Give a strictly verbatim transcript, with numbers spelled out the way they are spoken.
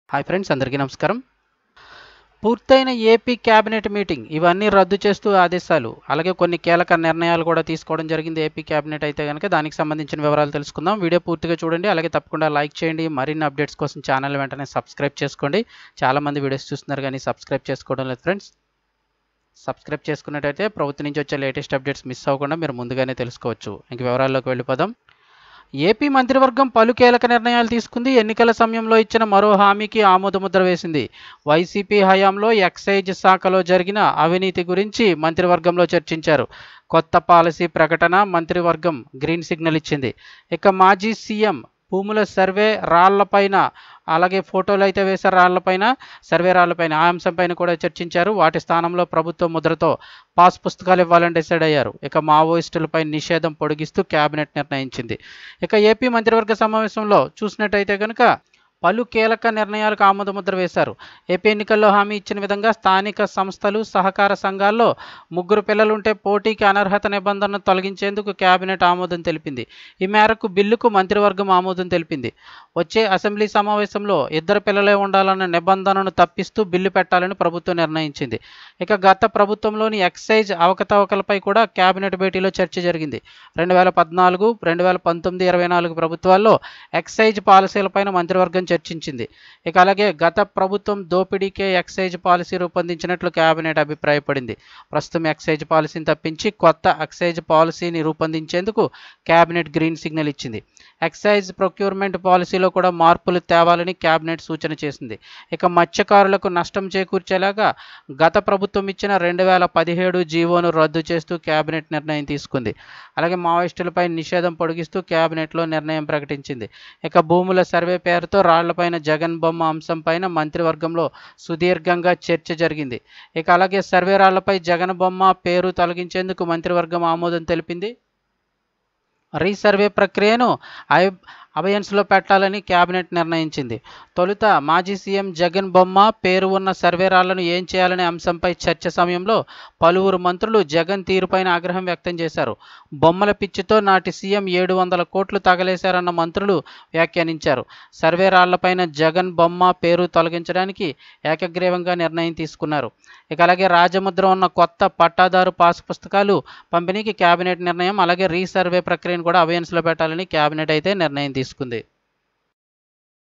Hi friends, అందరికీ నమస్కారం. పూర్తయిన ఏపీ క్యాబినెట్ మీటింగ్ ఇవన్నీ రద్దు చేస్తూ ఆదేశాలు, అలాగే కొన్ని కీలక నిర్ణయాలు కూడా తీసుకోవడం జరిగింది ఏపీ క్యాబినెట్ అయితే కనుక. దానికి సంబంధించిన వివరాలు తెలుసుకుందాం. వీడియో పూర్తిగా చూడండి, అలాగే తప్పకుండా లైక్ చేయండి. మరిన్ని అప్డేట్స్ కోసం ఛానల్ వెంటనే సబ్స్క్రైబ్ చేసుకోండి. చాలామంది వీడియోస్ చూస్తున్నారు కానీ సబ్స్క్రైబ్ చేసుకోవడం లేదు ఫ్రెండ్స్. సబ్స్క్రైబ్ చేసుకున్నట్టయితే ప్రభుత్వం నుంచి వచ్చే లేటెస్ట్ అప్డేట్స్ మిస్ అవ్వకుండా మీరు ముందుగానే తెలుసుకోవచ్చు. ఇంక వివరాల్లోకి వెళ్ళిపోదాం. ఏపీ మంత్రివర్గం పలు కీలక నిర్ణయాలు తీసుకుంది. ఎన్నికల సమయంలో ఇచ్చిన మరో హామీకి ఆమోదముద్ర వేసింది. వైసీపీ హయాంలో ఎక్సైజ్ శాఖలో జరిగిన అవినీతి గురించి మంత్రివర్గంలో చర్చించారు. కొత్త పాలసీ ప్రకటన, మంత్రివర్గం గ్రీన్ సిగ్నల్ ఇచ్చింది. ఇక మాజీ సీఎం భూముల సర్వే రాళ్లపైన, అలాగే ఫోటోలు అయితే వేశారు రాళ్లపైన, సర్వే రాళ్లపైన, ఆ అంశంపైన కూడా చర్చించారు. వాటి స్థానంలో ప్రభుత్వ ముద్రతో పాస్ పుస్తకాలు ఇవ్వాలని డిసైడ్ అయ్యారు. ఇక మావోయిస్టులపై నిషేధం పొడిగిస్తూ కేబినెట్ నిర్ణయించింది. ఇక ఏపీ మంత్రివర్గ సమావేశంలో చూసినట్టయితే కనుక పలు కీలక నిర్ణయాలకు ఆమోదముద్ర వేశారు. ఏపీ ఎన్నికల్లో హామీ ఇచ్చిన విధంగా స్థానిక సంస్థలు, సహకార సంఘాల్లో ముగ్గురు పిల్లలుంటే పోటీకి అనర్హత నిబంధనను తొలగించేందుకు కేబినెట్ ఆమోదం తెలిపింది. ఈ మేరకు బిల్లుకు మంత్రివర్గం ఆమోదం తెలిపింది. వచ్చే అసెంబ్లీ సమావేశంలో ఇద్దరు పిల్లలే ఉండాలన్న నిబంధనను తప్పిస్తూ బిల్లు పెట్టాలని ప్రభుత్వం నిర్ణయించింది. ఇక గత ప్రభుత్వంలోని ఎక్సైజ్ అవకతవకలపై కూడా కేబినెట్ భేటీలో చర్చ జరిగింది. రెండు వేల పద్నాలుగు రెండు వేల పంతొమ్మిది ఇరవై నాలుగు ప్రభుత్వాల్లో ఎక్సైజ్ పాలసీలపైన మంత్రివర్గం చర్చించింది. ఇక అలాగే గత ప్రభుత్వం దోపిడీకే ఎక్సైజ్ పాలసీ రూపొందించినట్లు కేబినెట్ అభిప్రాయపడింది. ప్రస్తుతం ఎక్సైజ్ పాలసీని తప్పించి కొత్త ఎక్సైజ్ పాలసీని రూపొందించేందుకు కేబినెట్ గ్రీన్ సిగ్నల్ ఇచ్చింది. ఎక్సైజ్ ప్రొక్యూర్మెంట్ పాలసీలో కూడా మార్పులు తేవాలని కేబినెట్ సూచన చేసింది. ఇక మత్స్యకారులకు నష్టం చేకూర్చేలాగా గత ప్రభుత్వం ఇచ్చిన రెండు వేల పదిహేడు జీవోను రద్దు చేస్తూ కేబినెట్ నిర్ణయం తీసుకుంది. అలాగే మావోయిస్టులపై నిషేధం పొడిగిస్తూ కేబినెట్లో నిర్ణయం ప్రకటించింది. ఇక భూముల సర్వే పేరుతో రాళ్లపైన జగన్ బొమ్మ అంశంపైన మంత్రివర్గంలో సుదీర్ఘంగా చర్చ జరిగింది. ఇక అలాగే సర్వే రాళ్లపై జగన్ బొమ్మ పేరు తొలగించేందుకు మంత్రివర్గం ఆమోదం తెలిపింది. రీసర్వే ప్రక్రియను ఐ అబయన్స్లో పెట్టాలని కేబినెట్ నిర్ణయించింది. తొలుత మాజీ సీఎం జగన్ బొమ్మ పేరు ఉన్న సర్వే రాళ్లను ఏం చేయాలనే అంశంపై చర్చ సమయంలో పలువురు మంత్రులు జగన్ తీరుపైన ఆగ్రహం వ్యక్తం చేశారు. బొమ్మల పిచ్చితో నాటి సీఎం ఏడు వందల కోట్లు తగలేశారన్న మంత్రులు వ్యాఖ్యానించారు. సర్వే రాళ్లపైన జగన్ బొమ్మ పేరు తొలగించడానికి ఏకగ్రీవంగా నిర్ణయం తీసుకున్నారు. ఇక అలాగే రాజముద్ర ఉన్న కొత్త పట్టాదారు పాస్ పుస్తకాలు పంపిణీకి కేబినెట్ నిర్ణయం, అలాగే రీసర్వే ప్రక్రియను కూడా అబయన్స్లో పెట్టాలని కేబినెట్ అయితే నిర్ణయం తీసుకుంది.